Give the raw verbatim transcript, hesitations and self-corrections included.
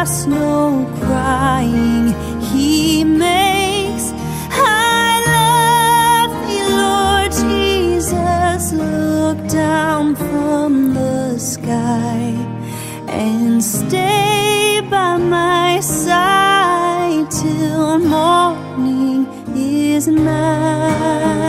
us no crying He makes. I love Thee, Lord Jesus. Look down from the sky and stay by my side till morning is nigh.